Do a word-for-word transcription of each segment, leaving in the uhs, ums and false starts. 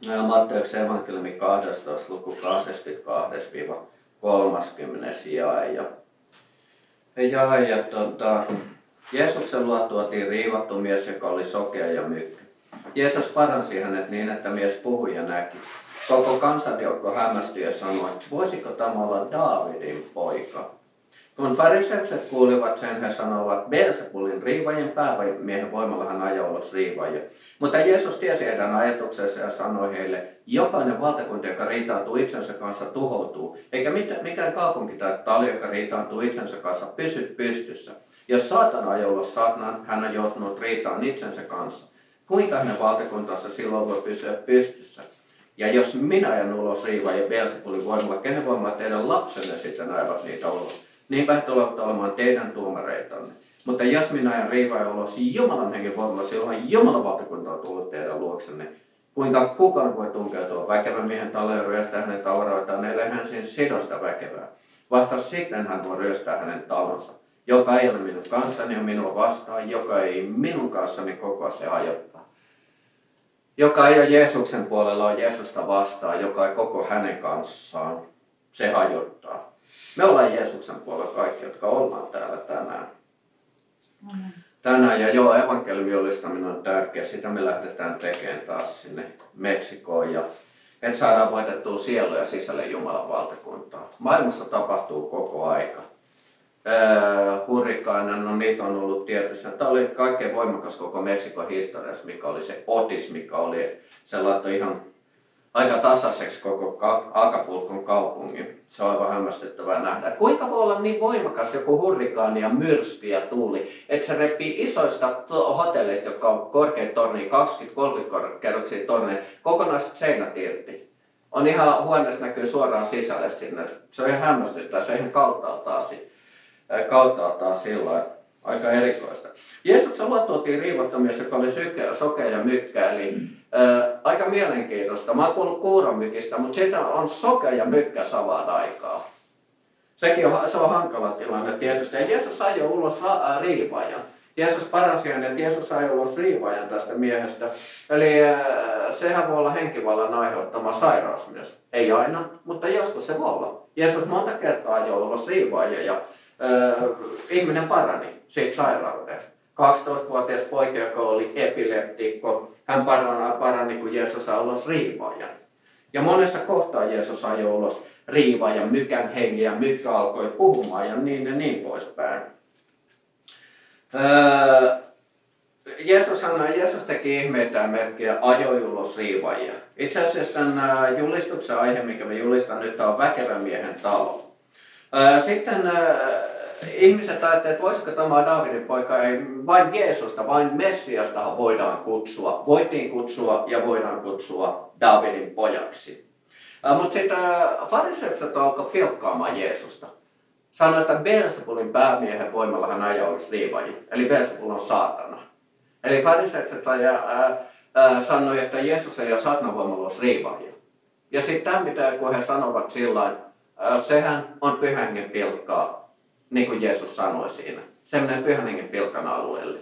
Matteuksen evankeliumi kahdestoista luku kaksikymmentäkaksi kolmekymmentä jae. Ja, ja, ja tota, Jeesuksen luo tuotiin riivattu mies, joka oli sokea ja mykkä. Jeesus paransi hänet niin, että mies puhui ja näki. Koko kansanjoukko hämmästyi ja sanoi, että voisiko tämä olla Daavidin poika? Kun fariseukset kuulivat sen, he sanoivat, Beelzebulin riivaajien päämiehen voimalla hän ajoi ulos riivaajia. Mutta Jeesus tiesi heidän ajatuksensa ja sanoi heille, jokainen valtakunta, joka riitaantuu itsensä kanssa, tuhoutuu, eikä mikään kaupunki tai talo, joka riitaantuu itsensä kanssa, pysy pystyssä. Jos saatana ajoi ulos saatanan, hän on joutunut riitaan itsensä kanssa. Kuinka hänen valtakuntansa silloin voi pysyä pystyssä? Ja jos minä ajan ulos riivaajia Beelzebulin voimalla, kenen voimalla teidän lapsenne sitten ajavat niitä ulos? Niinpä he tulevat olemaan teidän tuomareitanne. Mutta jos minä ajan riivaajan ulos Jumalan hengen voimalla, silloin Jumalan valtakunta on tullut teidän luoksenne. Kuinka kukaan voi tunkeutua väkevän miehen taloon ja ryöstää hänen tavaroitaan, ellei hän siinä sidosta väkevää. Vasta sitten hän voi ryöstää hänen talonsa. Joka ei ole minun kanssani ja minua vastaan, joka ei minun kanssani koko se hajottaa. Joka ei ole Jeesuksen puolella, on Jeesusta vastaan, joka ei koko hänen kanssaan, se hajottaa. Me ollaan Jeesuksen puolella kaikki, jotka ollaan täällä tänään. Mm. Tänään ja joo, evankeliumin julistaminen on tärkeä. Sitä me lähdetään tekemään taas sinne Meksikoon. Ja että saadaan voitettua sieluja sisälle Jumalan valtakuntaa. Maailmassa tapahtuu koko aika. Äh, hurrikaana, no niitä on ollut tietysti. Tämä oli kaikkein voimakas koko Meksikon historiassa, mikä oli se Otis, mikä oli, se laittoi ihan aika tasaiseksi koko Acapulcon kaupungin. Se on aivan hämmästyttävää nähdä. Kuinka voi olla niin voimakas joku hurrikaani ja myrsky ja tuuli, että se repii isoista hotelleista, jotka on korkeita tornia, kaksikymmentä kolmekymmentä kerroksia torneja, kokonaiset seinät irti. On ihan huoneesta näkyy suoraan sisälle sinne. Se on ihan hämmästyttävää, se on ihan kauttaaltaan, kauttaaltaan sillä aika erikoista. Jeesuksen luo tuotiin riivattu mies, joka oli syke, sokea ja mykkä, eli ää, aika mielenkiintoista. Mä oon kuullut kuuranmykistä, mutta siitä on sokea ja mykkä samaan aikaan. Sekin on, se on hankala tilanne tietysti. Ja Jeesus ajoi ulos ra- riivaajan. Jeesus paransi hänet, Jeesus ajoi ulos riivaajan tästä miehestä. Eli ää, sehän voi olla henkivallan aiheuttama sairaus myös. Ei aina, mutta joskus se voi olla. Jeesus monta kertaa ajoi ulos riivaajan ja Öö, ihminen parani siitä sairaudesta. kaksitoistavuotias poika, joka oli epileptikko, hän parani, parani kun Jeesus sai ulos riivaajan. Ja monessa kohtaa Jeesus ajoi ulos riivaajan, mykän hengen ja mykkä alkoi puhumaan ja niin ja niin poispäin. Öö, Jeesus, sanoi, Jeesus teki ihmeitä ja merkkejä, ajoi ulos riivaajia. Itse asiassa tämän julistuksen aihe, mikä me julistan nyt, on väkevän miehen talo. Sitten äh, ihmiset ajattelevat, että voisiko tämä Daavidin poika, ei vain Jeesusta, vain Messiasta voidaan kutsua. Voitiin kutsua ja voidaan kutsua Daavidin pojaksi. Äh, Mutta sitten äh, fariseukset alkoi pilkkaamaan Jeesusta. Sanoi, että Beelzebulin päämiehen voimalla hän ajoi ulos riivaajia. Eli Beelzebul on saatana. Eli fariseukset äh, äh, sanoi, että Jeesus ei ole saatanan voimalla ulos riivaajia. Ja sitten tämä, mitä kun he sanovat sillä sehän on pyhän hengen pilkkaa, niin kuin Jeesus sanoi siinä. Sellainen pyhän hengen pilkan alueelle.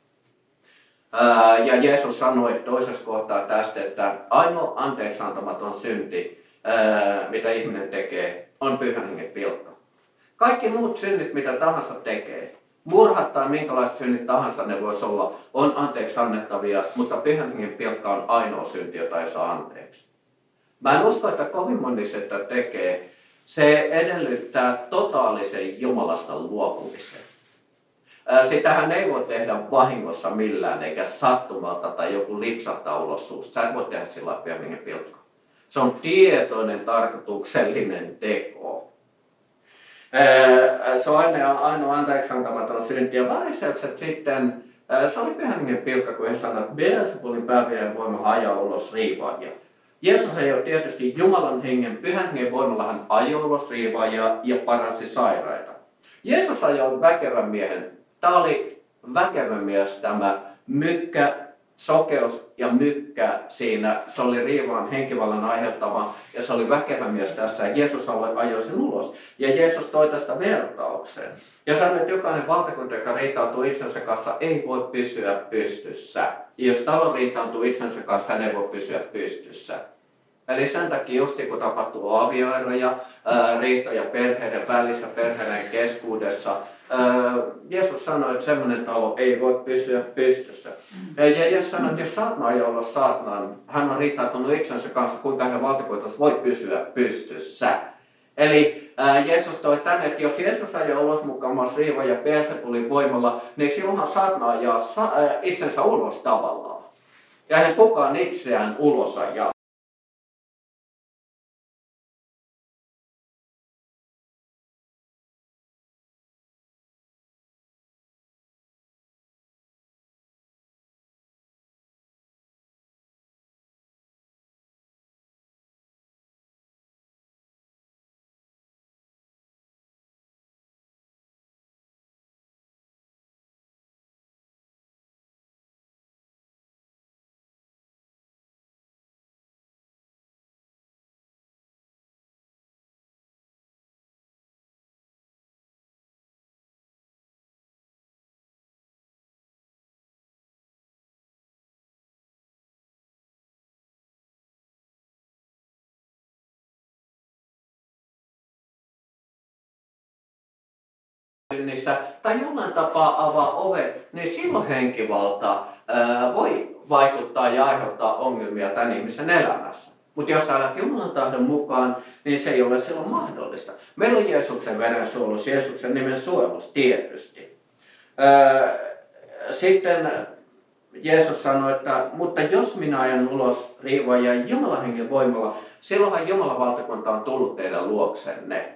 Ja Jeesus sanoi toisessa kohtaa tästä, että ainoa anteeksiantamaton synti, mitä ihminen tekee, on pyhän hengen pilkka. Kaikki muut synnit, mitä tahansa tekee, murhat tai minkälaiset synnit tahansa ne voisi olla, on anteeksi annettavia, mutta pyhän hengen pilkka on ainoa synti, jota ei saa anteeksi. Mä en usko, että kovin moni sitä tekee. Se edellyttää totaalisen Jumalasta luopumisen. Sitähän ei voi tehdä vahingossa millään, eikä sattumalta tai joku lipsahtaa ulos suusta. Sä et voi tehdä sillä lailla pyhän hengen pilkkaa. Se on tietoinen, tarkoituksellinen teko. Se on aina, ainoa anteeksiantamaton synti. Ja fariseukset sitten, se oli pyhän hengen pilkka, kun he sanoivat, että Beelzebulin päämiehen voima ajaa ulos riivaajia. Jeesus ei ole tietysti Jumalan hengen, pyhän hengen voimalla hän ajoi ulos riivaajia ja paransi sairaita. Jeesus ajoi väkevän miehen. Tämä oli väkevä mies, tämä mykkä, sokeus ja mykkä siinä, se oli riivaan henkivallan aiheuttama ja se oli väkevä mies tässä ja Jeesus ajoi sen ulos. Ja Jeesus toi tästä vertaukseen ja sanoi, että jokainen valtakunta, joka riitautuu itsensä kanssa, ei voi pysyä pystyssä. Ja jos talo riitautuu itsensä kanssa, hän ei voi pysyä pystyssä. Eli sen takia justi kun tapahtuu avioeroja, ää, riitoja perheiden välissä, perheiden keskuudessa, ää, Jeesus sanoi, että semmoinen talo ei voi pysyä pystyssä. Ja Jeesus sanoi, että jos saatana ei olla saatanan, hän on riitautunut itsensä kanssa, kuinka hänen valtakuntansa voi pysyä pystyssä. Eli ää, Jeesus toi tänne, että jos Jeesus ajaa ulos mukaan riiva ja Beelzebulin voimalla, niin silloinhan saatana ajaa sa- ää, itsensä ulos tavallaan. Ja hän kukaan itseään ulos ajaa. Tai jollain tapaa avaa ovet, niin silloin henkivalta ää, voi vaikuttaa ja aiheuttaa ongelmia tämän ihmisen elämässä. Mutta jos elät Jumalan tahdon mukaan, niin se ei ole silloin mahdollista. Meillä on Jeesuksen veren suojelus, Jeesuksen nimen suojelus tietysti. Ää, sitten Jeesus sanoi, että mutta jos minä ajan ulos riivaa ja Jumalan hengen voimalla, silloinhan Jumalan valtakunta on tullut teidän luoksenne.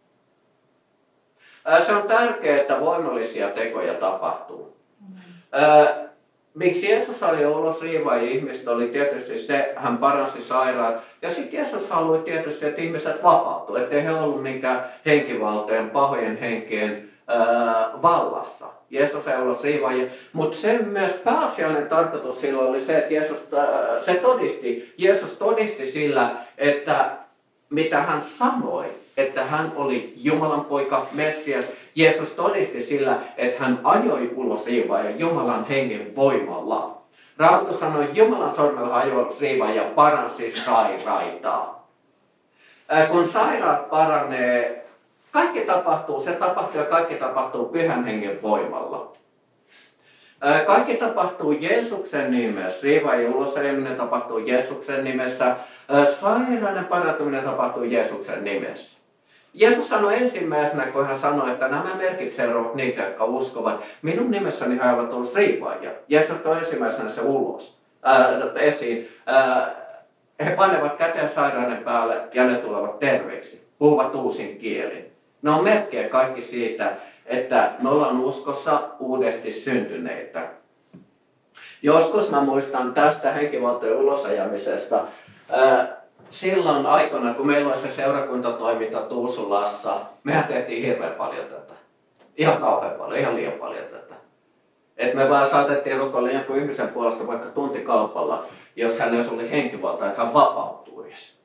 Se on tärkeää, että voimallisia tekoja tapahtuu. Mm-hmm. Miksi Jeesus oli ulos riivaa ja ihmistä oli tietysti se, hän paransi sairaat. Ja sitten Jeesus haluaa tietysti, että ihmiset vapautuu, ettei he ollut minkään henkivaltojen, pahojen henkien ää, vallassa. Jeesus ei ollut riivaaja, mutta sen myös pääasiallinen tarkoitus silloin oli se, että Jeesus, ää, se todisti, Jeesus todisti sillä, että mitä hän sanoi, että hän oli Jumalan poika, Messias. Jeesus todisti sillä, että hän ajoi ulos riivaa ja Jumalan hengen voimalla. Raamattu sanoi, Jumalan sormella ajoi ulos riivaa ja paransi sairaita. Kun sairaat paranee, kaikki tapahtuu, se tapahtuu ja kaikki tapahtuu pyhän hengen voimalla. Kaikki tapahtuu Jeesuksen nimessä. Riiva ja ulosajaminen tapahtuu Jeesuksen nimessä. Sairauden parantuminen tapahtuu Jeesuksen nimessä. Jeesus sanoi ensimmäisenä, kun hän sanoi, että nämä merkit seuraavat niitä, jotka uskovat. Minun nimessäni he ovat olleet riivaajia. Jeesus toi ensimmäisenä se ulos, ää, esiin. Ää, he panevat käteen sairauden päälle ja ne tulevat terveiksi. Puhuvat uusin kielin. Ne on merkkejä kaikki siitä, että me ollaan uskossa uudesti syntyneitä. Joskus mä muistan tästä henkivaltojen ulosajamisesta. Ää, silloin aikana, kun meillä oli se seurakuntatoiminta Tuusulassa, mehän tehtiin hirveän paljon tätä. Ihan kauhean paljon, ihan liian paljon tätä. Et me vaan saatettiin rukoilla jonkun ihmisen puolesta vaikka tuntikaupalla, jos hänellä oli henkivalta, että hän vapautuisi.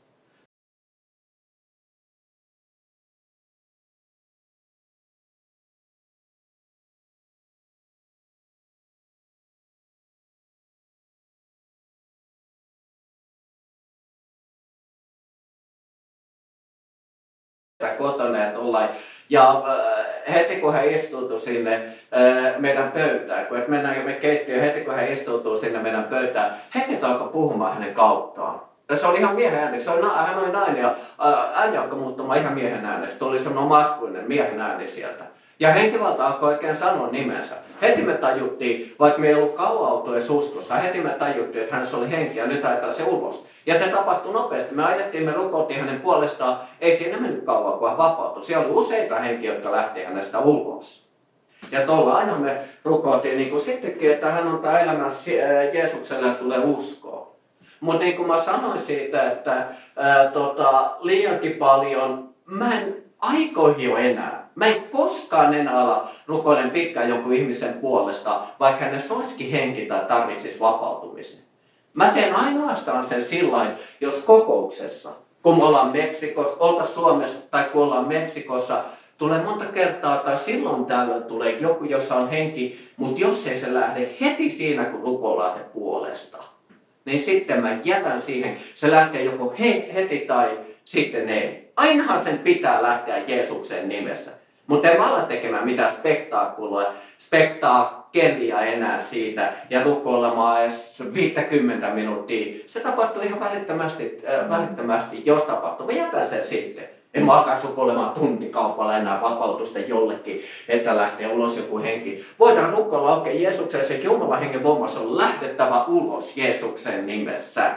Kotona ja tulla. Ja heti kun hän istuutui sinne meidän pöytään, kun mennään jo me keittiöön, heti kun hän istuutuu sinne meidän pöytään, henget alkoi puhumaan hänen kauttaan. Ja se oli ihan miehen ääneksi, hän oli nainen ja ääni alkoi muuttumaan ihan miehen ääneksi. Tuli semmoinen maskuinen miehen ääni sieltä. Ja henkivalta alkoi oikein sanoa nimensä. Heti me tajuttiin, vaikka me ei ollut kauan oltu edes uskossa, heti me tajuttiin, että hänessä oli henki ja nyt ajetaan se ulos. Ja se tapahtui nopeasti. Me ajettiin, me rukoiltiin hänen puolestaan. Ei siinä mennyt kauan, kun hän vapautui. Siellä oli useita henkiä, jotka lähti hänestä ulos. Ja tuolla aina me rukoiltiin niin kuin sittenkin, että hän on tämä elämä Jeesukselle ja tulee uskoa. Mutta niin kuin mä sanoin siitä, että ää, tota, liiankin paljon, mä en aikoihin jo enää. Mä en koskaan enää ala rukoilen pitkään jonkun ihmisen puolesta, vaikka hänessä olisikin henki tai tarvitsisi vapautumisen. Mä teen ainoastaan sen sillain, jos kokouksessa, kun me ollaan Meksikossa, oltaisiin Suomessa tai kun ollaan Meksikossa, tulee monta kertaa tai silloin tällöin tulee joku, jossa on henki, mutta jos ei se lähde heti siinä, kun rukoillaan se puolesta, niin sitten mä jätän siihen, se lähtee joko he, heti tai sitten ei. Ainahan sen pitää lähteä Jeesuksen nimessä. Mutta en mä ala tekemään mitään spektaakkulua, spektaakkelia enää siitä ja rukoilemaan edes viisikymmentä minuuttia. Se tapahtuu ihan välittömästi, äh, välittömästi jos tapahtuu. Mä jätän sen sitten. En mä alkaa rukoilemaan tuntikaupalla enää vapautusta jollekin, että lähtee ulos joku henki. Voidaan rukoilla, okei, okay, Jeesuksen se Jumalan hengen voimassa on lähdettävä ulos Jeesuksen nimessä.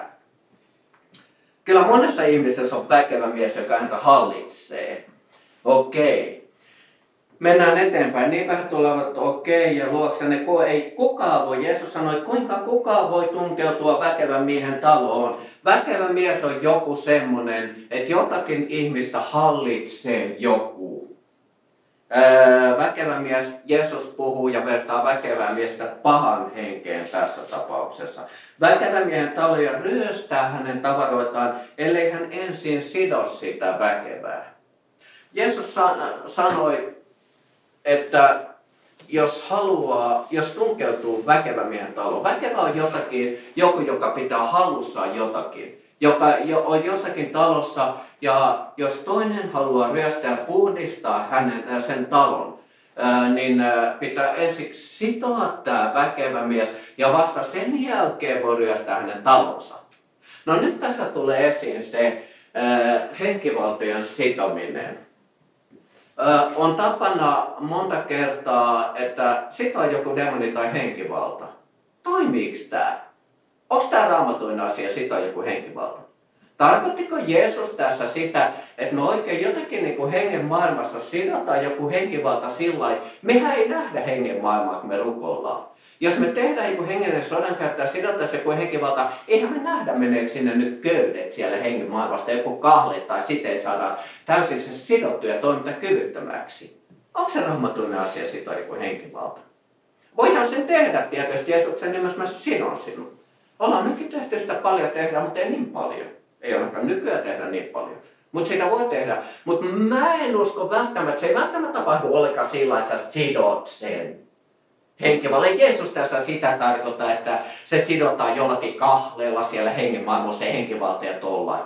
Kyllä monessa ihmisessä on väkevä mies, joka häntä hallitsee. Okei. Okay. Mennään eteenpäin. Niin vähän tulevat okei okay, ja luoksenne ko ei kukaan voi. Jeesus sanoi, kuinka kukaan voi tunkeutua väkevän miehen taloon. Väkevä mies on joku semmonen, että jotakin ihmistä hallitsee joku. Öö, väkevä mies, Jeesus puhuu ja vertaa väkevää miestä pahan henkeen tässä tapauksessa. Väkevä miehen taloja ryöstää hänen tavaroitaan, ellei hän ensin sido sitä väkevää. Jeesus san sanoi, että jos haluaa, jos tunkeutuu väkevä miehen taloon, väkevä on jotakin, joku, joka pitää hallussaan jotakin, joka on jossakin talossa, ja jos toinen haluaa ryöstää ja puhdistaa hänen, sen talon, niin pitää ensiksi sitoa tämä väkevä mies, ja vasta sen jälkeen voi ryöstää hänen talonsa. No nyt tässä tulee esiin se henkivaltojen sitominen. On tapana monta kertaa, että sitoo joku demoni tai henkivalta. Toimiiko tämä? Onko tämä raamatuinen asia sitoo joku henkivalta? Tarkoittiko Jeesus tässä sitä, että me oikein jotenkin niin kuin hengen maailmassa sidotaan joku henkivalta sillä lailla, mehän ei nähdä hengen maailmaa, kun me rukoillaan. Jos me tehdään joku hengellinen sodankäyttö ja sidotaan joku henkivalta, eihän me nähdä meneekö sinne nyt köydet siellä hengen maailmasta, joku kahleet tai siteet saadaan täysin se sidottu ja toimintakyvyttömäksi. Onko se raamatuinen asia sitoa joku henkivalta? Voihan sen tehdä tietysti, Jeesuksen nimessä mä sidon sinun. Ollaan mekin tehty sitä paljon tehdä, mutta ei niin paljon. Ei olekaan nykyään tehdä niin paljon. Mutta sitä voi tehdä. Mutta mä en usko välttämättä, se ei välttämättä tapahdu ollenkaan sillä, että sä sidot sen henkivalle. Jeesus tässä sitä tarkoittaa, että se sidotaan jollakin kahleella siellä hengen maailmassa, se henkivalta ja tollain.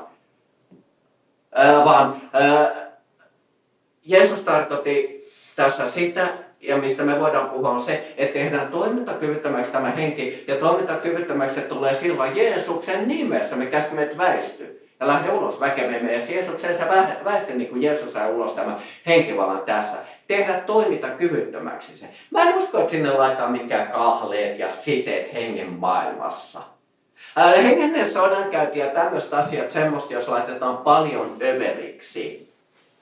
Ää, vaan ää, Jeesus tarkoitti tässä sitä, ja mistä me voidaan puhua on se, että tehdään toimintakyvyttömäksi tämä henki, ja toimintakyvyttömäksi se tulee silloin Jeesuksen nimessä. Me käskemme, että väisty ja lähde ulos väkevämme. Ja Jeesuksen se väisty, niin kuin Jeesus sai ulos tämän henkivallan tässä. Tehdä toimintakyvyttömäksi se. Mä en usko, että sinne laittaa mikään kahleet ja siteet hengen maailmassa. Ää, hengellinen sodankäynti ja tämmöiset asiat, semmoista, jos laitetaan paljon överiksi.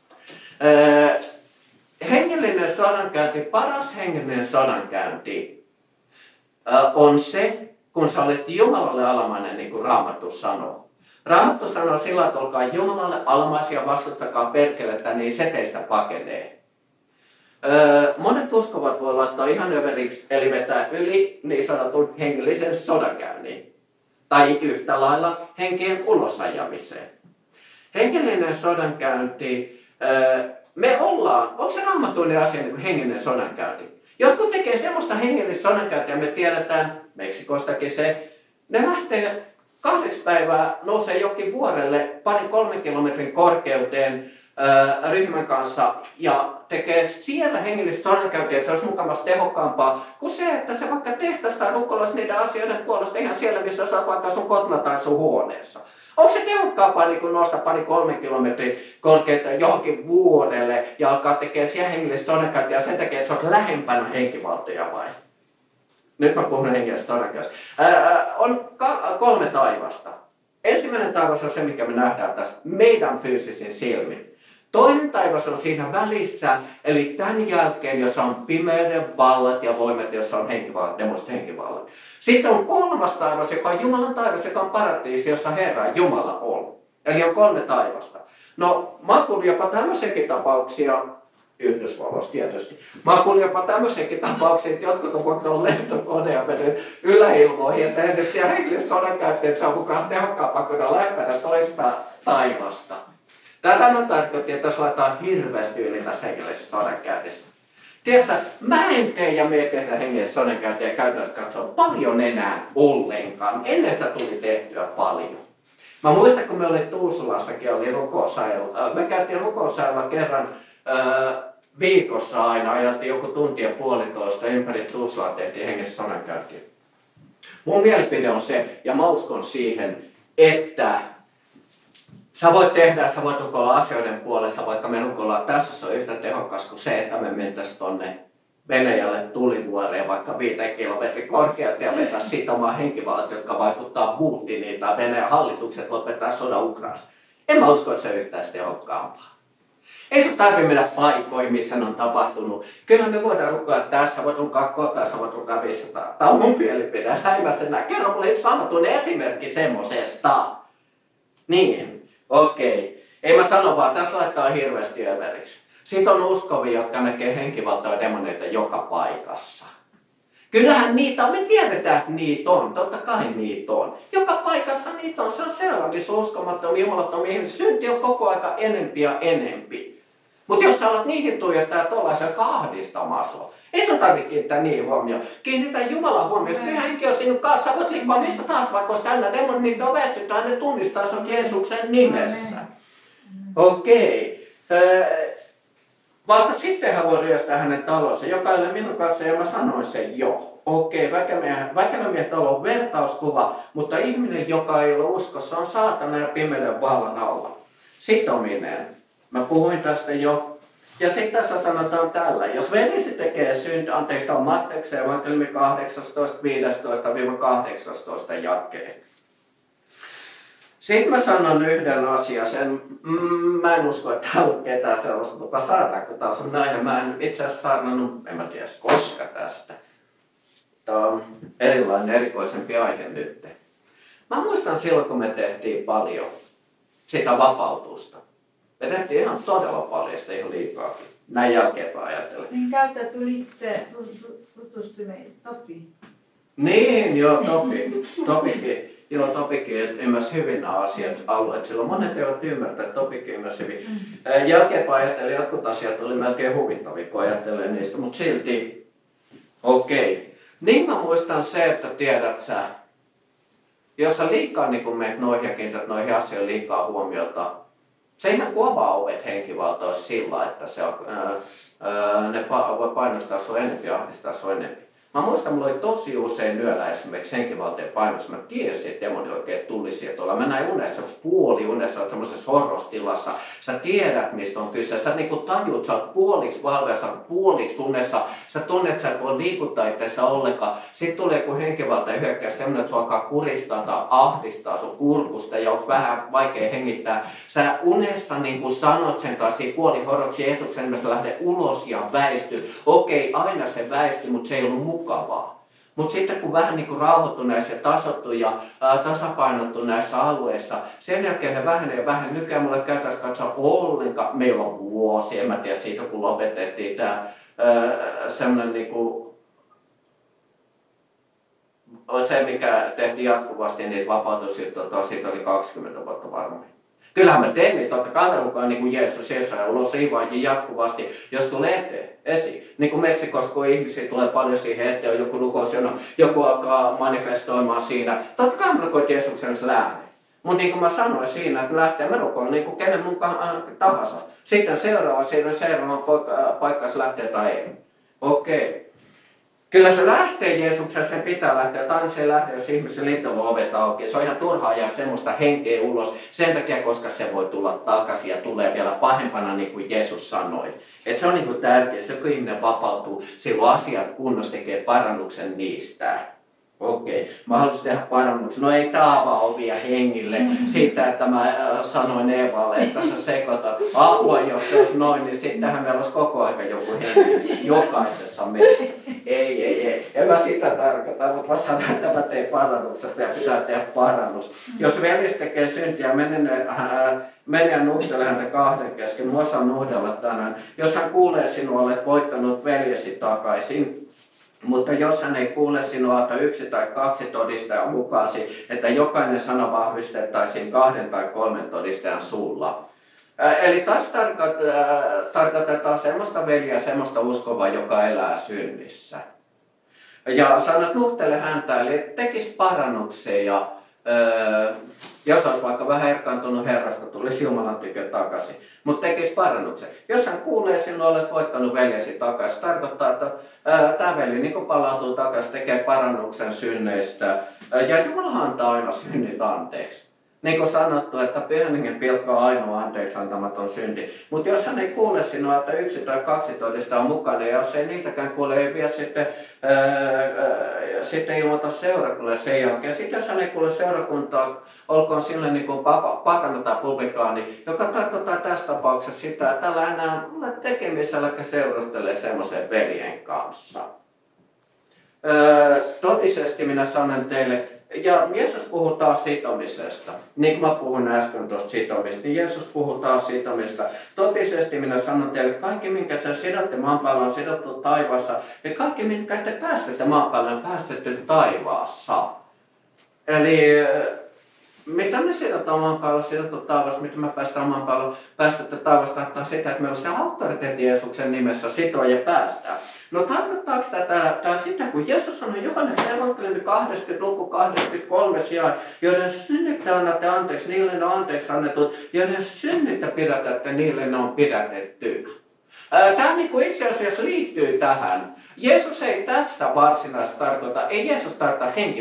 Ää, Hengellinen sodankäynti, paras hengellinen sodankäynti ää, on se, kun sä olet Jumalalle alamainen, niin kuin Raamattu sanoo. Raamattu sanoo sillä, että olkaa Jumalalle alamaisia, vastustakaa perkelettä, niin se teistä pakenee. Öö, monet uskovat voi laittaa ihan överiksi, eli vetää yli niin sanotun hengellisen sodankäynnin. Tai yhtä lailla henkien ulosajamiseen. Hengellinen sodankäynti, öö, me ollaan, onko se raamatuinen asia niin kuin hengellinen sodankäynti? Jotkut tekee semmoista hengellistä sodankäyntiä, me tiedetään Meksikostakin se, ne lähtee kahdeksi päivää, nousee jokin vuorelle parin kolmen kilometrin korkeuteen ää, ryhmän kanssa ja tekee siellä hengellistä sodankäyntiä, että se olisi mukavasti tehokkaampaa kuin se, että se vaikka tehtäisi tai rukoilisi niiden asioiden puolesta ihan siellä, missä sä oot vaikka sun kotona tai sun huoneessa. Onko se tehokkaampaa niin kuin nousta pari kolmen kilometrin korkeutta johonkin vuorelle ja alkaa tekemään siellä hengellistä sodankäyntiä sen takia, että sä oot lähempänä henkivaltoja vai? Nyt mä puhun hengellisestä sodankäynnistä. On kolme taivasta. Ensimmäinen taivas on se, mikä me nähdään tässä meidän fyysisin silmin. Toinen taivas on siinä välissä, eli tämän jälkeen, jossa on pimeyden vallat ja voimat, jossa on henkivallat, demoniset henkivallat. Sitten on kolmas taivas, joka on Jumalan taivas, joka on paratiisi, jossa Herra Jumala on. Eli on kolme taivasta. No, mä oon kuullut jopa tämmöisiäkin tapauksia, Yhdysvalloissa tietysti. Mä oon kuullut jopa tämmöisiäkin tapauksia, että jotkut on vuokrannut lentokone ja mennyt yläilmoihin ja tehnyt siellä henkilösodankäyttöön saavukaan tehokkaampaa, kun on lähempänä toista taivasta. Tätä on tarkoitti, että jos laitetaan hirveästi yli tässä hengellisessä sodankäynnissä. Tiedätkö, mä en tee ja me tehdä hengellisessä sodankäyntiä käytännössä katsoa paljon enää ollenkaan. Ennen sitä tuli tehtyä paljon. Mä muistan, kun me oli Tuusulassakin, oli rukousajalla. Me käytiin rukousajalla kerran ää, viikossa aina, ajeltiin joku tunti ja puolitoista ympäri Tuusulaa, tehtiin hengellisessä sodankäyntiä. Mun mielipide on se, ja mä uskon siihen, että sä voit tehdä, sä voit rukoilla asioiden puolesta, vaikka me rukoillaan tässä, se on yhtä tehokas kuin se, että me mentäisiin tonne Venäjälle tulivuoreen vaikka viiden kilometrin korkealta ja vetää siitä omaa henkivallat, jotka vaikuttaa Putiniin tai Venäjän hallitukset lopettaa sodan Ukrainassa. En mä usko, että se on yhtään tehokkaampaa. Ei sun tarvitse mennä paikkoihin, missä on tapahtunut. Kyllä me voidaan rukoilla tässä, voit rukoilla kotona, sä voit rukoilla viisisataa. Tää on mun mielipide, näin mä sen näin. Kerro mulle yksi ammattuinen esimerkki semmosesta. Niin, okei. Okay. Ei mä sano vaan, tässä laittaa hirveästi överiksi. Sitten on uskovia, jotka näkee henkivaltaa ja demoneita joka paikassa. Kyllähän niitä on, me tiedetään, että niitä on, totta kai niitä on. Joka paikassa niitä on, se on selvä, missä uskomattomia, jumalattomia ihmisiä. Synti on koko aika enempi ja enempi. Mutta jos sä alat niihin tuijottaa tuollaisen kahdistamaan sua, ei sun tarvitse kiinnittää niihin huomioon. Kiinnitä Jumalan huomioon, jos pyhä henki on sinun kanssa, sä voit liikkua missä taas, vaikka olisi täynnä demonit, niitä on väistytään, ne tunnistaa sun Jeesuksen nimessä. Okei. Okay. Vasta sitten hän voi ryöstää hänen talonsa, joka ei ole minun kanssa, ja mä sanoin sen jo. Okei, väkevämiehen talo on vertauskuva, mutta ihminen, joka ei ole uskossa, on saatana ja pimeyden vallan alla. Sitominen. Mä puhuin tästä jo. Ja sitten tässä sanotaan tällä. Jos velisi tekee synti, anteeksi, tämä on Matteuksen evankeliumi kahdeksantoista, viisitoista kahdeksantoista jakeen. Sitten mä sanon yhden asian, sen, mm, mä en usko, että täällä on ketään sellaista, mutta saadaan, kun taas on näin, ja mä en itse asiassa saarnannut, en mä tiedä koska tästä. Tämä on erilainen, erikoisempi aihe nyt. Mä muistan silloin, kun me tehtiin paljon sitä vapautusta. Me tehtiin ihan todella paljon, sitä ihan liikaakin. Näin jälkeenpäin ajatellen. Sen kautta tuli sitten tutustuneet Topi. Niin, joo, Topi. Topikin. Joo, Topikin ymmärsi hyvin nämä asiat alueet. Silloin monet eivät ymmärtää, että Topikin ymmärsi hyvin. Mm. Jälkeenpäin ajattelin, jotkut asiat oli melkein huvittavia, kun ajattelin niistä, mutta silti okei. Okay. Niin mä muistan se, että tiedät sä, jos sä liikaa niin kun menet noihin ja kiinnität noihin asioihin liikaa huomiota, se ihan kuin avaa ovet henkivalta olisi sillä, että se on, ää, ää, ne voi painostaa sua enemmän ja ahdistaa sua enemmän. Mä muistan, mulla oli tosi usein yöllä esimerkiksi henkivalteen painos. Mä tiesin, että demoni oikein tuli sieltä olla. Mä näin unessa, puoli unessa, olet semmoisessa horrostilassa. Sä tiedät, mistä on kyse. Sä niinku tajut, sä oot puoliksi valveessa, sä oot puoliksi unessa. Sä tunnet, että sä et voi liikuttaa itseäsi ollenkaan. Sitten tulee joku henkivalta ja hyökkää semmoinen, että sua alkaa kuristaa tai ahdistaa sun kurkusta ja onko vähän vaikea hengittää. Sä unessa niinku sanot sen taas puoli horroksi Jeesuksen nimessä lähde ulos ja väisty. Okei, aina se väistyi, mutta se ei ollut mukavaa. Mutta sitten kun vähän niin rauhoittui näissä ja tasottu ja ää, tasapainottu näissä alueissa, sen jälkeen ne vähenee ja vähän. Nykyään mulle käytäisiin katsoa ollenkaan. Meillä on vuosi, en mä tiedä siitä kun lopetettiin tämä semmoinen niinku, se mikä tehtiin jatkuvasti niitä vapautusjuttuja, siitä oli kaksikymmentä vuotta varmaan. Kyllähän mä teen niitä, totta kai mukaan niin kuin Jeesus, Jeesus ja ulos riivaajia jatkuvasti, jos tulee eteen, esiin. Niin kuin Meksikossa, kun ihmisiä tulee paljon siihen eteen, on joku rukous, joku alkaa manifestoimaan siinä. Totta kai mä rukoin Jeesuksen lähde. Mutta niin kuin mä sanoin siinä, että lähtee, mä rukoin niin kuin kenen mukaan tahansa. Sitten seuraava, siinä seuraava paikka, se lähtee tai ei. Okei. Okay. Kyllä se lähtee Jeesuksen, sen pitää lähteä. Tai se ei lähde, jos ihmisen liittoon ovet auki. Se on ihan turhaa ajaa semmoista henkeä ulos. Sen takia, koska se voi tulla takaisin ja tulee vielä pahempana, niin kuin Jeesus sanoi. Et se on niin kuin tärkeää. Se, kun ihminen vapautuu, silloin asiat kunnossa tekee parannuksen niistä. Okei, mä haluaisin tehdä parannuksen. No ei tää avaa ovia hengille siitä, että mä äh, sanoin Eevalle, että sä sekoitat apua, jos se olisi noin, niin sittenhän meillä olisi koko aika joku henki jokaisessa meistä. Ei, ei, ei. En mä sitä tarkoita, mutta mä sanon, että mä teen parannukset ja pitää tehdä parannus. Jos veljes tekee syntiä, mene äh, ja nuhtele häntä kahden kesken. Mua saa nuhdella tänään. Jos hän kuulee sinua, olet voittanut veljesi takaisin. Mutta jos hän ei kuule sinua, ota yksi tai kaksi todistajaa mukasi, että jokainen sana vahvistettaisiin kahden tai kolmen todistajan suulla. Eli taas tarkoitetaan semmoista veljeä, semmoista uskovaa, joka elää synnissä. Ja sanot, nuhtele häntä, eli tekisi parannuksia ja öö, jos olisi vaikka vähän erkaantunut Herrasta, tulisi Jumalan tykö takaisin. Mutta tekisi parannuksen. Jos hän kuulee, silloin olet voittanut veljesi takaisin. Tarkoittaa, että tämä veli niin palautuu takaisin, tekee parannuksen synneistä. Ää, ja Jumala antaa aina synnit anteeksi. Niin kuin sanottu, että Pyhän Hengen pilkka on ainoa anteeksi antamaton synti. Mutta jos hän ei kuule sinua, että yksi tai kaksi todistaa mukana, ja jos ei niitäkään kuule, ei vie sitten, ää, ää, sitten ilmoita seurakunnalle sen jälkeen. Sitten jos hän ei kuule seurakuntaa, olkoon sille niin kuin papa, pakana tai publikaani, joka tarkoittaa tässä tapauksessa sitä, että tällä enää ole tekemisellä, eli seurustelee semmoisen veljen kanssa. Ää, totisesti minä sanon teille, ja Jeesus puhuu taas sitomisesta. Niin kuin mä puhun äsken tuosta sitomista, niin Jeesus puhuu taas sitomista. Totisesti minä sanon teille, kaikki minkä sä sidotte maan päällä on sidottu taivaassa, ja kaikki minkä te päästätte maan päällä on päästetty taivaassa. Eli mitä me sidotaan maan päällä, sidottu taivaassa, mitä me päästään maan päällä, päästetty taivaassa, tarkoittaa sitä, että meillä on se auktoriteetti Jeesuksen nimessä sitoa ja päästää. No tarkoittaako tätä, tämä sitä, kun Jeesus sanoi Johanneksen evankeliumi kaksikymmentä luku kaksikymmentäkolme jae, joiden synnittä annatte anteeksi, niille ne on anteeksi annetut, joiden synnittä pidätätte, niille ne on pidätetty. Tämä niin kuin itse asiassa liittyy tähän. Jeesus ei tässä varsinaisesti tarkoita, ei Jeesus tarkoita henki.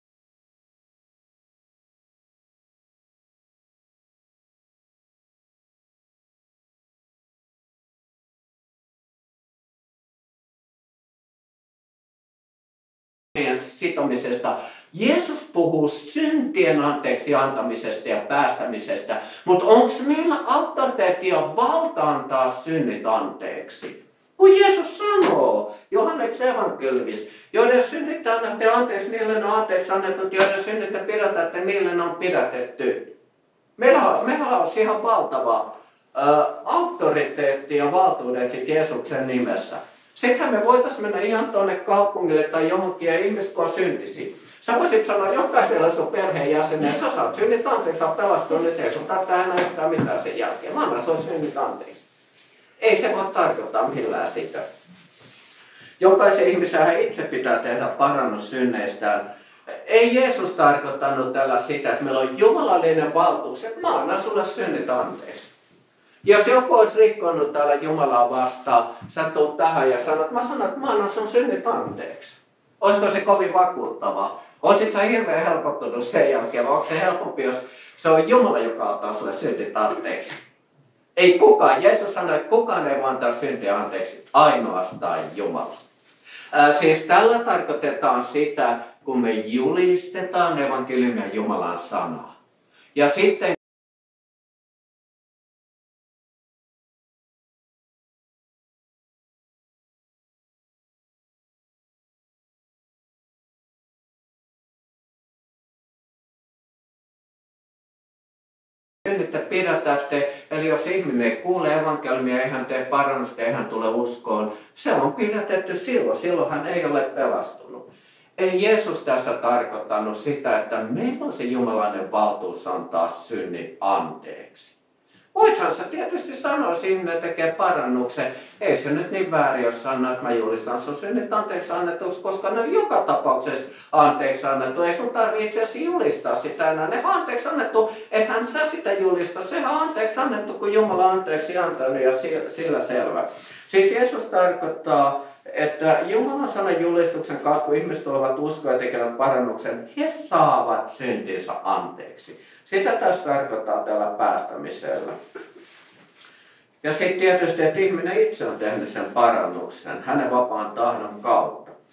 Sitomisesta. Jeesus puhuu syntien anteeksi antamisesta ja päästämisestä, mutta onko meillä auktoriteetti ja valta antaa synnit anteeksi? Kun Jeesus sanoo Johanneksen evankeliumissa, joiden synnit annatte anteeksi, niille on anteeksi annetut, joiden synnit pidätätte, niille on pidätetty. Meillä on, meillä on ihan valtava ä, auktoriteetti ja valtuudet sit Jeesuksen nimessä. Sittenhän me voitaisiin mennä ihan tuonne kaupungille tai johonkin ja ihmiset kun on syntisi. Sä voisit sanoa jokaisella sun perheenjäsenen, että sä saat synnit anteeksi, sä oot pelastunut nyt, ei sun tarvitse enää yhtään mitään sen jälkeen. Mä annan sun synnit anteeksi. Ei se voi tarkoittaa millään sitä. Jokaisen ihmisen itse pitää tehdä parannus synneistään. Ei Jeesus tarkoittanut tällä sitä, että meillä on jumalallinen valtuus, että mä annan sulle synnit anteeksi. Jos joku olisi rikkonut täällä Jumalaa vastaan, sä tuut tähän ja sanot, mä sanon, että mä annan sun synnit anteeksi. Olisiko se kovin vakuuttavaa? Olisitko sä hirveän helpottunut sen jälkeen, vai onko se helpompi, jos se on Jumala, joka ottaa sulle synnit anteeksi? Ei kukaan. Jeesus sanoi, että kukaan ei voi antaa syntiä anteeksi, ainoastaan Jumala. Ää, siis tällä tarkoitetaan sitä, kun me julistetaan evankeliumia Jumalan sanaa. Ja sitten että pidätätte, eli jos ihminen ei kuule evankeliumia, ei hän tee parannusta, ei hän tule uskoon, se on pidätetty silloin, silloin hän ei ole pelastunut. Ei Jeesus tässä tarkoittanut sitä, että meillä on se jumalainen valtuus antaa synnit anteeksi. Voithan sä tietysti sanoa, että ihminen tekee parannuksen. Ei se nyt niin väärin, jos sanoo, että mä julistan sun synnit anteeksi annetuksi, koska ne on joka tapauksessa anteeksi annettu. Ei sun tarvitse itse asiassa julistaa sitä enää. Ne on anteeksi annettu, ethän sä sitä julista. Se on anteeksi annettu, kun Jumala on anteeksi antanut ja sillä selvä. Siis Jeesus tarkoittaa, että Jumalan sanan julistuksen kautta, kun ihmiset tulevat uskoa ja tekevät parannuksen, he saavat syntinsä anteeksi. Sitä tässä tarkoittaa tällä päästämisellä. Ja sitten tietysti, että ihminen itse on tehnyt sen parannuksen hänen vapaan tahdon kautta.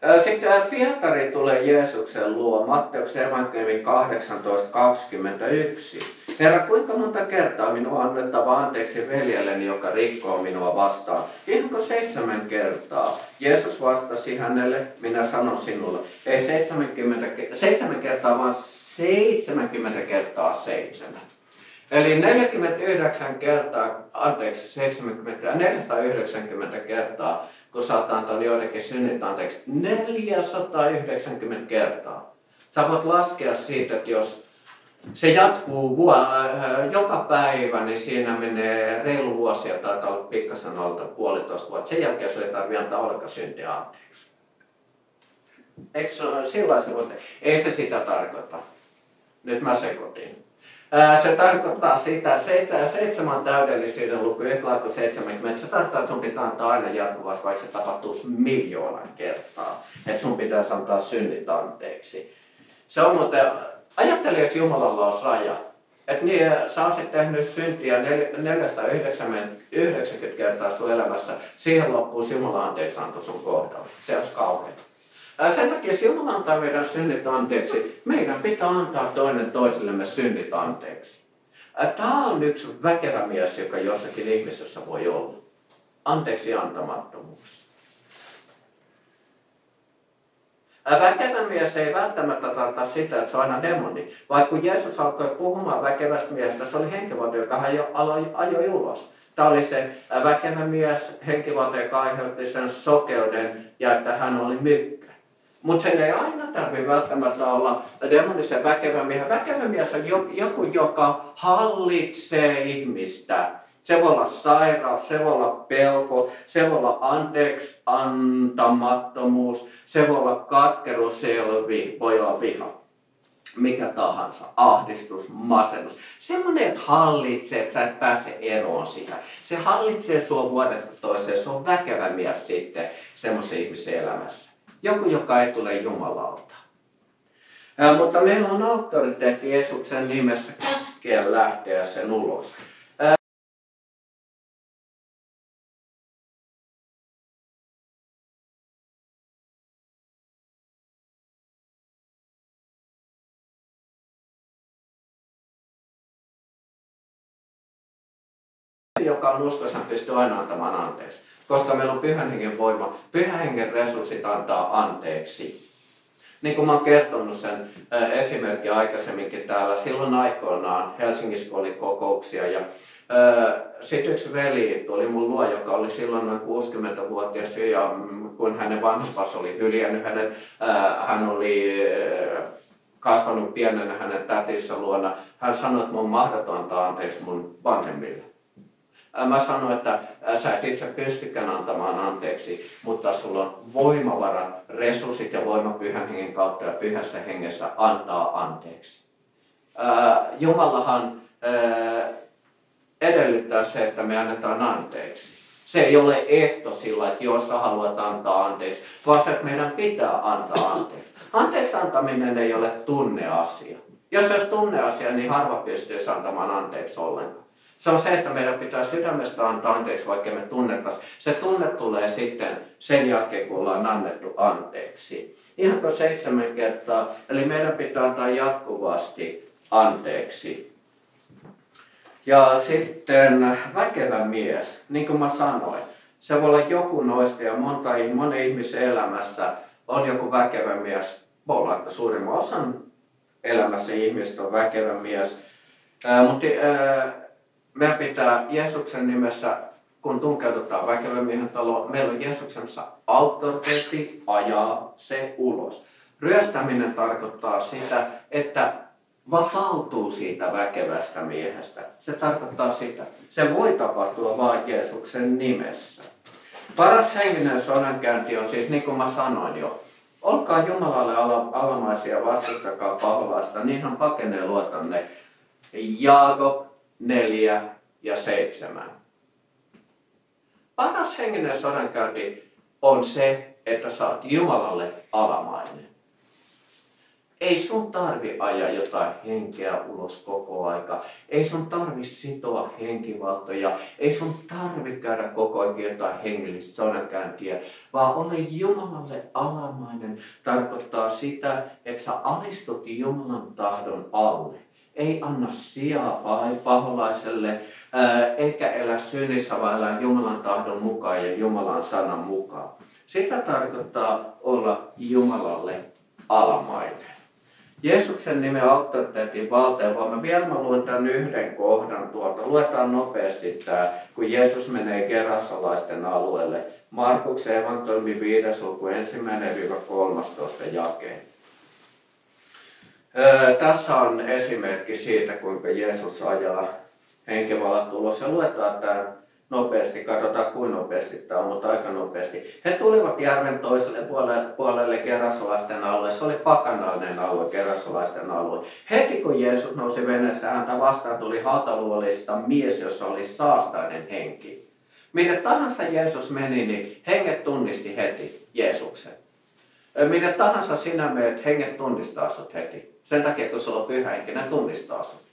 Sitten Pietari tulee Jeesuksen luo, Matteuksen evankeliumi kahdeksantoista kaksikymmentäyksi. Herra, kuinka monta kertaa minua on annettava anteeksi veljelleni, joka rikkoo minua vastaan? Ihanko seitsemän kertaa? Jeesus vastasi hänelle, minä sanon sinulle, ei seitsemänkymmentä, seitsemän kertaa, vaan seitsemänkymmentä kertaa seitsemän. Eli neljäkymmentäyhdeksän kertaa, anteeksi, seitsemänkymmentä ja neljäsataayhdeksänkymmentä kertaa, kun sä oot antanut joidenkin synnit anteeksi, neljäsataayhdeksänkymmentä kertaa. Sä voit laskea siitä, että jos se jatkuu vuo, äh, joka päivä, niin siinä menee reilu vuosia, taitaa olla pikkasen alta puolitoista vuotta. Sen jälkeen sun ei tarvitse antaa ollenkaan syntiä anteeksi. Eikö sillä se voi? Ei se sitä tarkoita. Nyt mä sekoitin. Se tarkoittaa sitä, että seitsemän täydellisyyden luku, yhtä kuin seitsemänkymmentä, se tarkoittaa, että sun pitää antaa aina jatkuvasti, vaikka se tapahtuisi miljoonan kertaa. Että sun pitäisi antaa synnit anteeksi. Se on muuten, ajattele, jos Jumalalla olisi raja. Että niin, sä olisit tehnyt syntiä neljäsataayhdeksänkymmentä kertaa sun elämässä, siihen loppuun Jumalan anteeksi antoi sun kohdalla. Se olisi kauheaa. Sen takia, jos Jumala antaa meidän synnit anteeksi, meidän pitää antaa toinen toisillemme synnit anteeksi. Tämä on yksi väkevä mies, joka jossakin ihmisessä voi olla. Anteeksi antamattomuus. Väkevä mies ei välttämättä tarkoita sitä, että se on aina demoni. Vaikka kun Jeesus alkoi puhumaan väkevästä miestä, se oli henkivalta, joka hän ajoi ulos. Tämä oli se väkevä mies, henkivalta, joka aiheutti sen sokeuden ja että hän oli mykkä. Mutta sen ei aina tarvitse välttämättä olla demonisen väkevä mies. Väkevä mies on joku, joka hallitsee ihmistä. Se voi olla sairaus, se voi olla pelko, se voi olla anteeksi antamattomuus, se voi olla katkeruus, se voi olla viha. Mikä tahansa, ahdistus, masennus. Semmoinen, että hallitsee, että sä et pääse eroon sitä. Se hallitsee sua vuodesta toiseen, se on väkevä mies sitten semmoisen ihmisen elämässä. Joku, joka ei tule Jumalalta. Ää, mutta meillä on auktoriteetti Jeesuksen nimessä käskeä lähteä sen ulos. Ää, joka on uskossa, pystyy aina antamaan anteeksi. Koska meillä on pyhän hengen voima, pyhän hengen resurssit antaa anteeksi. Niin kuin mä oon kertonut sen äh, esimerkki aikaisemminkin täällä, silloin aikoinaan Helsingissä oli kokouksia ja äh, sitten yksi veli tuli mun luo, joka oli silloin noin kuusikymmentävuotias ja kun hänen vanhempansa oli hyljännyt hänet, äh, hän oli äh, kasvanut pienenä hänen tätinsä luona, hän sanoi, että mun on mahdoton antaa anteeksi mun vanhemmille. Mä sanoin, että sä et itse pystykään antamaan anteeksi, mutta sulla on voimavarat, resurssit ja voima pyhän hengen kautta ja pyhässä hengessä antaa anteeksi. Jumalahan edellyttää se, että me annetaan anteeksi. Se ei ole ehto sillä, että jos sä haluat antaa anteeksi, vaan se, että meidän pitää antaa anteeksi. Anteeksi antaminen ei ole tunneasia. Jos se olisi tunneasia, niin harva pystyisi antamaan anteeksi ollenkaan. Se on se, että meidän pitää sydämestä antaa anteeksi, vaikka me tunnettaisiin. Se tunne tulee sitten sen jälkeen, kun ollaan annettu anteeksi. Ihanko seitsemän kertaa? Eli meidän pitää antaa jatkuvasti anteeksi. Ja sitten väkevä mies, niin kuin mä sanoin. Se voi olla joku noista ja monta, monen ihmisen elämässä on joku väkevä mies. Voi olla, että suurimman osan elämässä ihmistä on väkevä mies. Ää, mutta ää, meidän pitää Jeesuksen nimessä, kun tunkeudutaan väkevän miehen taloon, meillä on Jeesuksensa auktoriteetti ajaa se ulos. Ryöstäminen tarkoittaa sitä, että vapautuu siitä väkevästä miehestä. Se tarkoittaa sitä. Se voi tapahtua vain Jeesuksen nimessä. Paras henginen sodankäynti on siis, niin kuin mä sanoin jo, olkaa Jumalalle alamaisia, vastustakaa paholaista, niin hän pakenee luotanne. Jaakob neljä ja seitsemän. Paras henginen sodankäynti on se, että sä oot Jumalalle alamainen. Ei sun tarvi ajaa jotain henkeä ulos koko aika. Ei sun tarvi sitoa henkivaltoja. Ei sun tarvi käydä koko ajan jotain hengellistä sodankäyntiä. Vaan ole Jumalalle alamainen. Tarkoittaa sitä, että sä alistut Jumalan tahdon alle. Ei anna sijaa paholaiselle, ää, eikä elä synnissä, vaan elää Jumalan tahdon mukaan ja Jumalan sanan mukaan. Sitä tarkoittaa olla Jumalalle alamainen. Jeesuksen nimen auktoriteetin valta, vaan mä vielä mä luen tämän yhden kohdan tuolta. Luetaan nopeasti tämä, kun Jeesus menee gerassalaisten alueelle. Markuksen evankeliumin viides luku ensimmäinen kolmastoista jakeen. Öö, tässä on esimerkki siitä, kuinka Jeesus ajaa henkivallat ulos. Ja luetaan tämä nopeasti, katsotaan kuinka nopeasti tämä on, mutta aika nopeasti. He tulivat järven toiselle puolelle, puolelle gerassalaisten alue. Se oli pakanallinen alue, gerassalaisten alue. Heti kun Jeesus nousi veneestä, häntä vastaan tuli hautaluolista mies, jossa oli saastainen henki. Minne tahansa Jeesus meni, niin henget tunnisti heti Jeesuksen. Minne tahansa sinä menet, henget tunnistaa sut heti. Sen takia, kun sulla on pyhä henki, ne tunnistaa sut.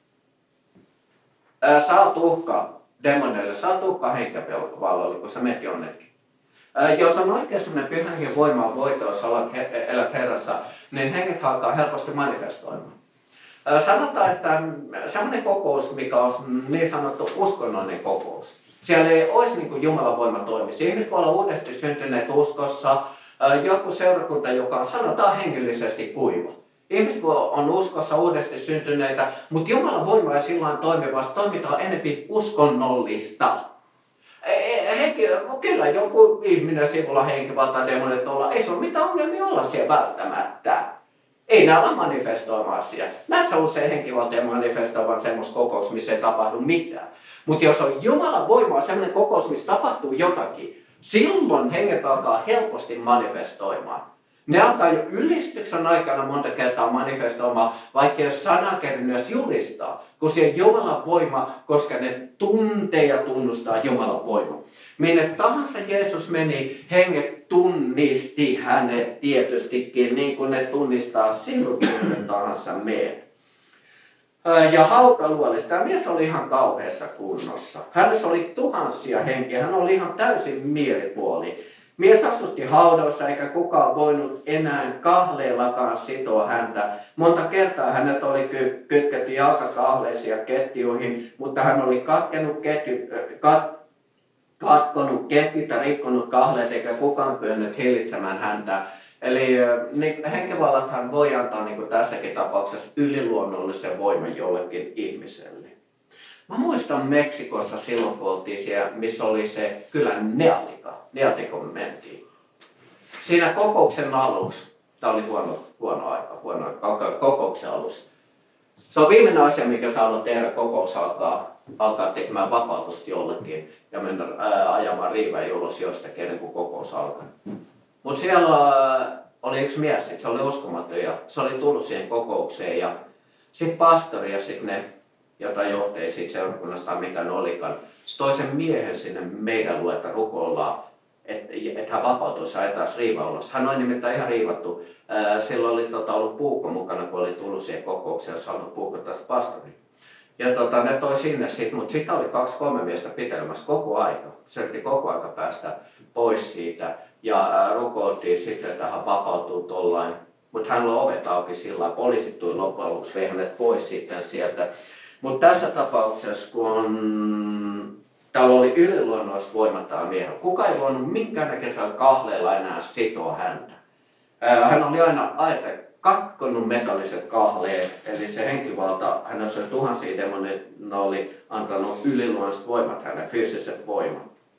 Ää, sä oot uhka demoneille, sä oot uhka henkivalloille, kun sä menet jonnekin. Ää, jos on oikein sellainen pyhän hengen voima voito, jos he, elät Herrassa, niin henget alkaa helposti manifestoimaan. Ää, sanotaan, että sellainen kokous, mikä on niin sanottu uskonnollinen kokous. Siellä ei olisi niin kuin Jumalan voima toimisi. Ihmiset voi olla uudesti syntyneet uskossa. Joku seurakunta, joka on sanotaan hengellisesti kuiva. Ihmiset on uskossa uudesti syntyneitä, mutta Jumalan voima ei silloin toimi, vaan toimitaan enemmän uskonnollista. Henki, kyllä joku ihminen sivulla henkivaltaa demonit olla, ei se ole mitään ongelmia olla siellä välttämättä. Ei nämä ole manifestoimaan asia. Näet sä usein henkivaltoja manifestoivan semmoista kokousta, missä ei tapahdu mitään. Mutta jos on Jumalan voimaa semmoinen kokous, missä tapahtuu jotakin, silloin henget alkaa helposti manifestoimaan. Ne alkaa jo ylistyksen aikana monta kertaa manifestoimaan, vaikka jos sanakerran myös julistaa, kun se on Jumalan voima, koska ne tuntee ja tunnustaa Jumalan voima. Minne tahansa Jeesus meni, henget tunnisti hänet tietystikin, niin kuin ne tunnistaa sinut, minne tahansa menet. Ja hautaluolissa, tämä mies oli ihan kauheassa kunnossa. Hänessä oli tuhansia henkiä, hän oli ihan täysin mielipuoli. Mies asusti haudoissa eikä kukaan voinut enää kahleillakaan sitoa häntä. Monta kertaa hänet oli ky- kytketty jalkakahleisiin ja ketjuihin, mutta hän oli katkenut ketju, kat, katkonut ketjut ja rikkonut kahleet eikä kukaan kyennyt hillitsemään häntä. Eli niin, henkivallathan voi antaa niin kuin tässäkin tapauksessa yliluonnollisen voiman jollekin ihmiselle. Mä muistan Meksikossa silloin, kun oltiin siellä, missä oli se kylän Neatika. Neatikon mentiin. Siinä kokouksen alussa, tämä oli huono, huono aika, huono aika, kokouksen alussa. Se on viimeinen asia, mikä saa olla tehdä, kokous alkaa, alkaa tekemään vapautusta jollekin ja mennä ää, ajamaan riivää ulos jostakin ennen kuin kokous alkaa. Mutta siellä oli yksi mies, sit se oli uskomaton ja se oli tullut siihen kokoukseen ja sitten pastori ja sitten ne, jota johti siitä seurakunnasta, mitä ne olikaan, toisen miehen sinne meidän luetta rukoillaan, että et hän vapautuisi ja ajetaan riiva ulos. Hän oli nimittäin ihan riivattu. Silloin oli tota, ollut puukko mukana, kun oli tullut siihen kokoukseen, jos halunnut puukottaa sitä pastoria. Ja tota, ne toi sinne sitten, mutta sitten oli kaksi kolme miestä pitelemässä koko aika. Se yritti koko aika päästä pois siitä ja rukoiltiin sitten, että hän vapautuu tollain. Mutta hän oli ovet auki sillä poliisit tuli loppujen lopuksi, vei hänet pois sitten sieltä. Mutta tässä tapauksessa, kun täällä oli yliluonnollista voimaa tämä miehellä, kuka ei voinut minkäännäköisellä kahleella enää sitoa häntä. Hän oli aina aina katkonut metalliset kahleet, eli se henkivalta, hänessä oli tuhansia demoneita, ne oli antanut yliluonnolliset voimat, hänen fyysiset voimat.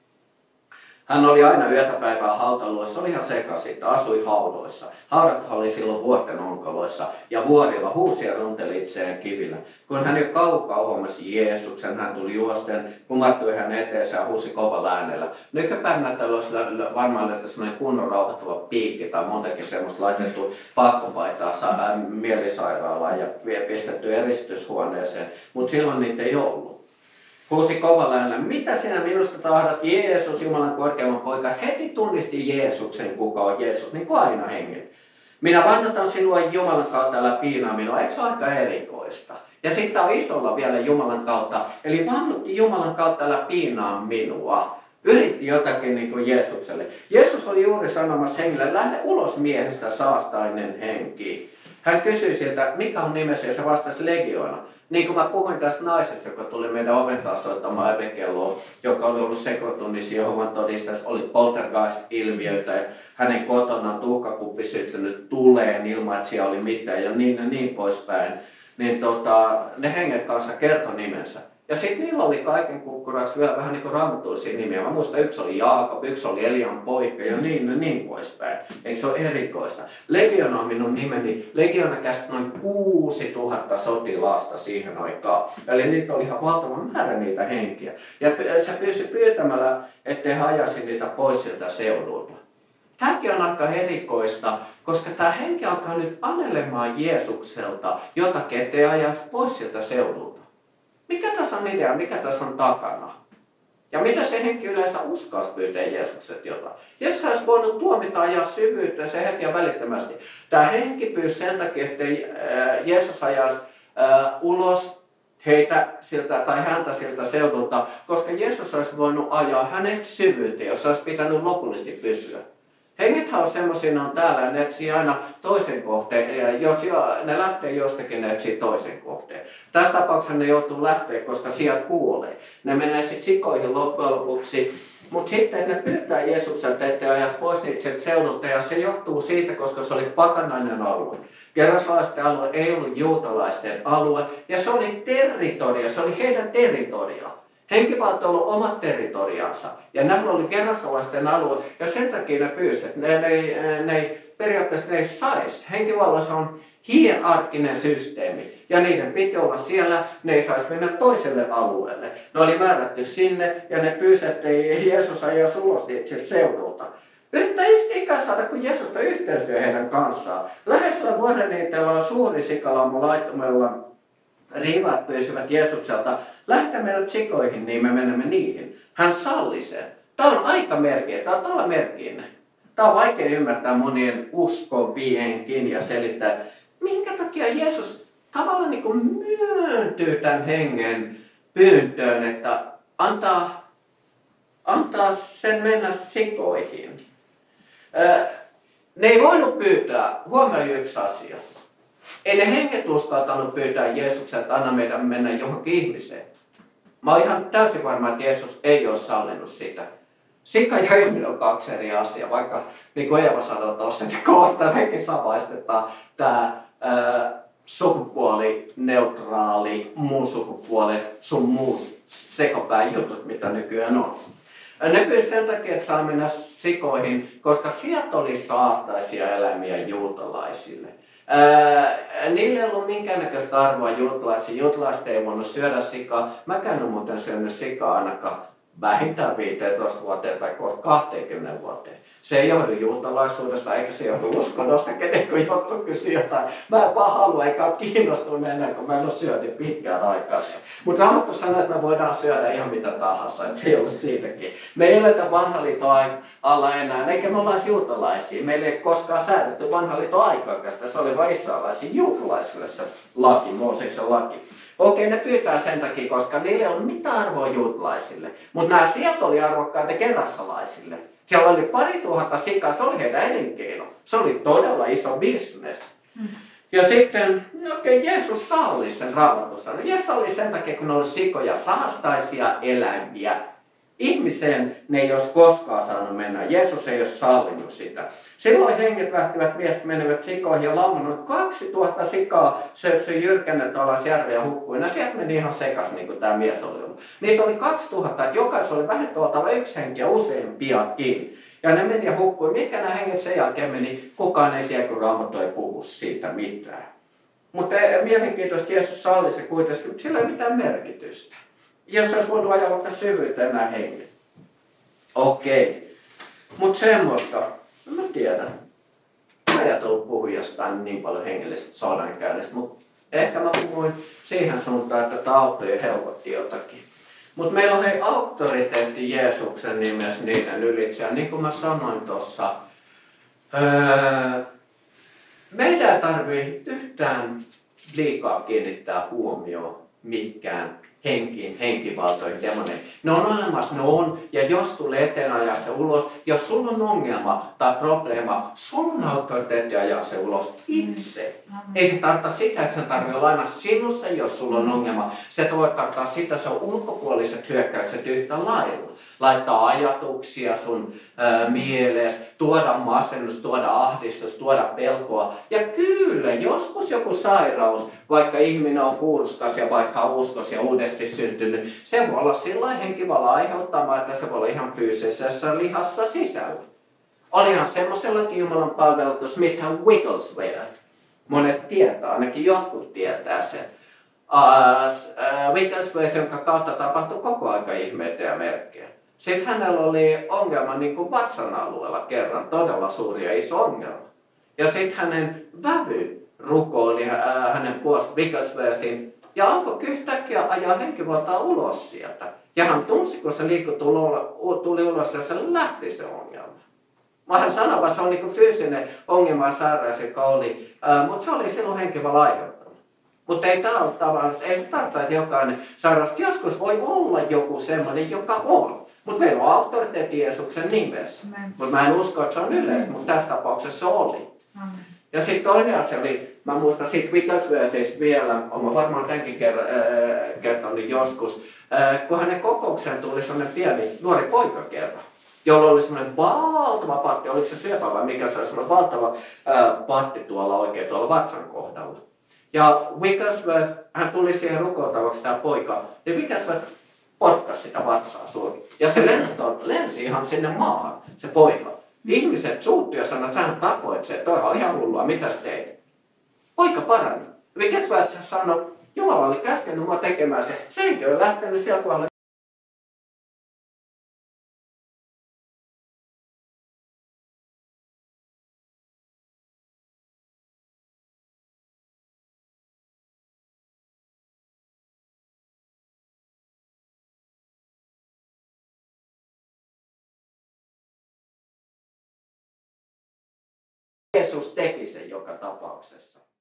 Hän oli aina yötä päivää hautaluossa, oli ihan sekaisin, asui haudoissa. Haudat oli silloin vuorten onkaloissa ja vuorilla huusi ja runteli itseään kivillä. Kun hän jo kaukaa huomasi Jeesuksen, hän tuli juosten, kumartui hän eteensä ja huusi kovalla äänellä. Nykypäivänä täällä olisi varmaan että sellainen kunnon rauhoittava piikki tai montakin semmoista laitettu pakkopaitaa mielisairaalaan ja pistetty eristyshuoneeseen, mutta silloin niitä ei ollut. Huusi kovalla äänellä, mitä sinä minusta tahdot, Jeesus, Jumalan korkeamman poikas. Heti tunnisti Jeesuksen, kuka on Jeesus, niin kuin aina hengen. Minä vannotan sinua Jumalan kautta, älä piinaa minua. Eikö se ole aika erikoista? Ja sitten on isolla vielä Jumalan kautta. Eli vannutti Jumalan kautta, älä piinaa minua. Yritti jotakin niin kuin Jeesukselle. Jeesus oli juuri sanomassa hengelle, lähde ulos miehestä saastainen henki. Hän kysyi siltä, mikä on nimesi, ja se vastasi Legioona. Niin kuin mä puhuin tästä naisesta, joka tuli meidän oven taas soittamaan evekelloa, joka oli ollut sekoitunnissa Jehovan todistajassa, oli poltergeist-ilmiöitä ja hänen kotonaan tuhkakuppi syttynyt tuleen ilman, että siellä oli mitään ja niin ja niin poispäin. Niin tota, ne henget kanssa kertoi nimensä. Ja sitten niillä oli kaiken kukkuraksi vielä vähän niin kuin raamatullisia nimiä. Mä muistan, yksi oli Jaakob, yksi oli Elian poika ja niin ja niin poispäin. Eikö se ole erikoista? Legiona on minun nimeni. Legiona käsitti noin kuusituhatta sotilaasta siihen aikaan. Eli niitä oli ihan valtava määrä niitä henkiä. Ja se pyysi pyytämällä, ettei hajasi niitä pois sieltä seudulta. Tämäkin on aika erikoista, koska tämä henki alkaa nyt anelemaan Jeesukselta jotakin, ettei ajaisi pois sieltä seudulta. Mikä tässä on idea? Mikä tässä on takana? Ja mitä se henki yleensä uskaisi pyytää Jeesukset jotain? Jeesus olisi voinut tuomita ajaa syvyyttä se heti ja välittömästi. Tämä henki pyysi sen takia, että Jeesus ajaisi ulos heitä siltä tai häntä siltä seudulta, koska Jeesus olisi voinut ajaa hänet syvyyteen, jos olisi pitänyt lopullisesti pysyä. Hengethän on semmoisia, ne on täällä ja ne etsii aina toisen kohteen, ja jos ne lähtee jostakin, ne etsii toisen kohteen. Tässä tapauksessa ne joutuu lähteä, koska sieltä kuolee. Ne menee sitten sikoihin loppujen lopuksi, mutta sitten ne pyytää Jeesukselta, ettei ajaisi pois niitä sieltä seudulta, ja se johtuu siitä, koska se oli pakanainen alue. Gerasalaisten alue ei ollut juutalaisten alue, ja se oli territoria, se oli heidän territoria. Henkivalta on ollut omat territoriansa, ja nämä oli gerasalaisten alue, ja sen takia ne pyysivät, että ne, ne, ne, periaatteessa ne ei saisi. Henkivallassa on hierarkkinen systeemi, ja niiden piti olla siellä, ne ei saisi mennä toiselle alueelle. Ne oli määrätty sinne, ja ne pyysivät, että Jeesus ajaisi ulos sieltä seudulta. Yrittää ikään saada kuin Jeesusta yhteistyö heidän kanssaan. Läheisellä vuodenniitellä on suuri sikalauma laittomella. Riivaat pyysivät Jeesukselta, lähtä meidät sikoihin, niin me menemme niihin. Hän salli sen. Tämä on aika merkki, tämä on todella merkillinen. Tämä on vaikea ymmärtää monien uskovienkin ja selittää, minkä takia Jeesus tavallaan niin kuin myöntyy tämän hengen pyyntöön, että antaa, antaa sen mennä sikoihin. Ne ei voinut pyytää, huomioi yksi asia. Ei ne henget uskaltanut pyytää Jeesuksen, että anna meidän mennä johonkin ihmiseen. Mä olen ihan täysin varma, että Jeesus ei ole sallinut sitä. Sika ja ihminen on kaksi eri asiaa, vaikka niin kuin Eeva sanoi tuossa, että kohta nekin samaistetaan tämä ää, sukupuolineutraali, muun sukupuolet, sun muut sekopään jutut, mitä nykyään on. Ne pyysi sen takia, että saa mennä sikoihin, koska sieltä oli saastaisia eläimiä juutalaisille. Ää, niillä ei ollut minkäännäköistä arvoa juutalaisia. Juutalaiset ei voinut syödä sikaa. Mäkään en muuten syönyt sikaa ainakaan vähintään viisitoista vuoteen tai kohta kaksikymmentä vuoteen. Se ei johdu juutalaisuudesta eikä se johdu uskonnosta, kenen kun joutuu kysyä jotain. Mä en vaan halua eikä ole kiinnostunut ennen kuin mä en ole syönyt pitkään aikaa. Mutta Raamattu sanoo, että me voidaan syödä ihan mitä tahansa, että ei ole siitäkin. Me ei eletä vanhan liiton alla enää, eikä me ollaan juutalaisia. Meillä ei koskaan säädetty vanhan liiton aikakasta, se oli vain israelaisia juutalaisille se laki, Mooseksen laki. Okei, ne pyytää sen takia, koska niille ei ole mitään arvoa juutalaisille. Mutta nämä sieltä oli arvokkaita kerassalaisille. Siellä oli pari tuhatta sikaa, se oli heidän elinkeino. Se oli todella iso bisnes. Mm. Ja sitten, okei, okay, Jeesus salli sen Raamatussa. Jeesus salli sen takia, kun ne oli sikoja, saastaisia eläimiä. Ihmiseen ne ei olisi koskaan saanut mennä. Jeesus ei olisi sallinut sitä. Silloin henget lähtivät miehet menevät sikoihin ja laumannut kaksituhatta sikaa söksyi jyrkännet alas järveä hukkuin. Ja sieltä meni ihan sekas, niin kuin tämä mies oli ollut. Niitä oli kaksituhatta, että jokaisella oli vähän tuoltava yksi henki ja useampiakin. Ja ne meni ja hukkui. Mitkä nämä henget sen jälkeen meni, kukaan ei tiedä, kun Raamattu ei puhu siitä mitään. Mutta mielenkiintoista Jeesus salli se kuitenkin, mutta sillä ei mitään merkitystä. Jos olisi voinut ajaa vaikka syvyyteen nämä henget. Okei. Mutta semmoista, mä tiedän. Mä en ajatellut puhua jostain niin paljon hengellisestä sodankäynnistä, mutta ehkä mä puhuin siihen suuntaan, että tämä auttoi ja helpotti jotakin. Mutta meillä on hei auktoriteetti Jeesuksen nimessä niiden ylitse. Ja niin kuin mä sanoin tuossa, öö, meidän ei tarvitse yhtään liikaa kiinnittää huomioon mihinkään henkiin, henkivaltoihin, demoneihin. Ne on olemassa, ne on, ja jos tulee eteen ajaa se ulos, jos sulla on ongelma tai probleema, sulla on autoriteetti ajaa se ulos itse. Mm. Ei se tarkoita sitä, että sen tarvitsee olla aina sinussa, jos sulla on ongelma. Se voi tarkoittaa sitä, että se on ulkopuoliset hyökkäykset yhtä lailla. Laittaa ajatuksia sun ää, mielessä, tuoda masennus, tuoda ahdistus, tuoda pelkoa. Ja kyllä, joskus joku sairaus, vaikka ihminen on hurskas ja vaikka on uskos ja uudesti syntynyt, se voi olla sillain henkivallan aiheuttama, että se voi olla ihan fyysisessä lihassa sisällä. Olihan semmoisellakin Jumalan palvelu kuin Smith and Wigglesworth. Monet tietää, ainakin jotkut tietää sen. Uh, uh, Wigglesworth, jonka kautta tapahtui koko aika ihmeitä ja merkkejä. Sitten hänellä oli ongelma niin kuin vatsan alueella kerran, todella suuri ja iso ongelma. Ja sitten hänen vävy rukoili äh, hänen puolesta Wigglesworthin ja alkoi yhtäkkiä ajaa henkivaltaa ulos sieltä. Ja hän tunsi, kun se liikku tuli ulos ja se lähti se ongelma. Mä hän sanoi, että se on niin kuin fyysinen ongelma ja sairaus, joka oli, äh, mutta se oli silloin henkivallan aiheuttanut. Mutta ei tämä ole tavallaan, ei se tarkoita, että jokainen sairaus, joskus voi olla joku semmoinen, joka on. Mutta meillä on auktoriteetti Jeesuksen nimessä. Mutta mä en usko, että se on yleistä, mutta tässä tapauksessa se oli. Amen. Ja sitten toinen asia oli, mä muistan siitä Wigglesworthista vielä, olen varmaan tämänkin kertonut joskus, kun hänen kokoukseen tuli sellainen pieni nuori poika kerran, jolla oli semmoinen valtava patti, oliko se syöpä vai mikä se oli, semmoinen valtava patti tuolla oikein tuolla vatsan kohdalla. Ja Wigglesworth, hän tuli siihen rukoiltavaksi tämä poika, ja Wigglesworth potkasi sitä vatsaa suuri. Ja se lensi, lensi ihan sinne maahan, se poika. Ihmiset suuttui ja sanoivat, että sähän tapoit se, että toihan on ihan hullua, mitäs teit? Poika parani. Wigglesworth sanoi, Jumala oli käskenyt mua tekemään se. Se eikö ole lähtenyt sieltä kohdalle. Jeesus teki sen joka tapauksessa.